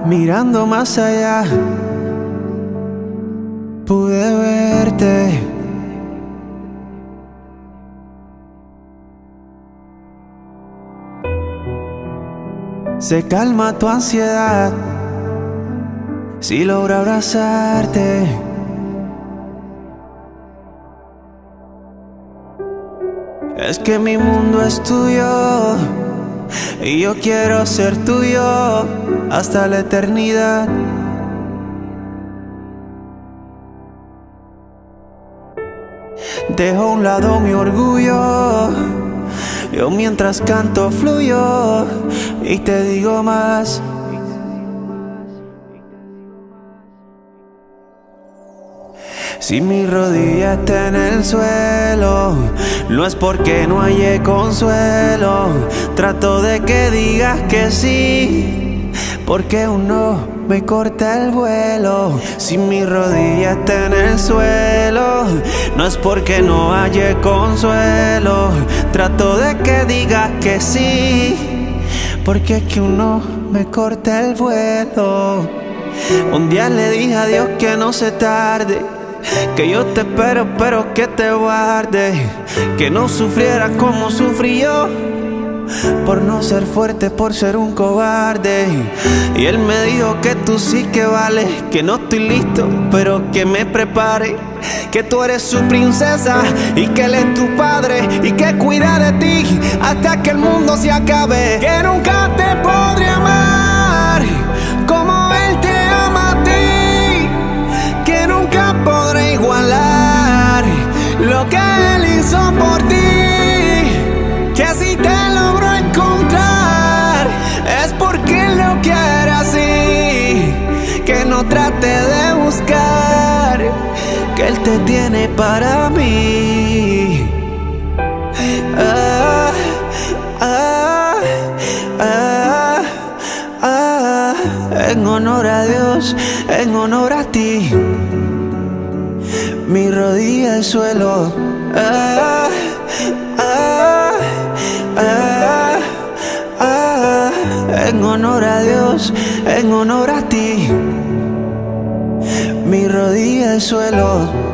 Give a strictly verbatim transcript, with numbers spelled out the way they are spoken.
Mirando más allá, pude verte. Se calma tu ansiedad si logro abrazarte. Es que mi mundo es tuyo y yo quiero ser tuyo hasta la eternidad. Dejo a un lado mi orgullo, yo mientras canto fluyo y te digo más. Si mi rodilla está en el suelo, no es porque no haya consuelo. Trato de que digas que sí, porque uno me corta el vuelo. Si mi rodilla está en el suelo, no es porque no haya consuelo. Trato de que digas que sí, porque es que uno me corta el vuelo. Un día le dije a Dios que no se tarde, que yo te espero, pero que te guarde, que no sufriera como sufrí yo, por no ser fuerte, por ser un cobarde. Y él me dijo que tú sí que vales, que no estoy listo, pero que me prepare, que tú eres su princesa y que él es tu padre y que cuida de ti hasta que el mundo se acabe. Que nunca te podré amar como él te ama a ti, que nunca podré igualar lo que él hizo por ti, que si te logro encontrar es porque él lo quiere así, que no trate de buscar, que él te tiene para mí. Ah, ah, ah, ah, en honor a Dios, en honor a ti, mi rodilla al suelo. Ah, ah, ah, ah, en honor a Dios, en honor a ti, mi rodilla al suelo.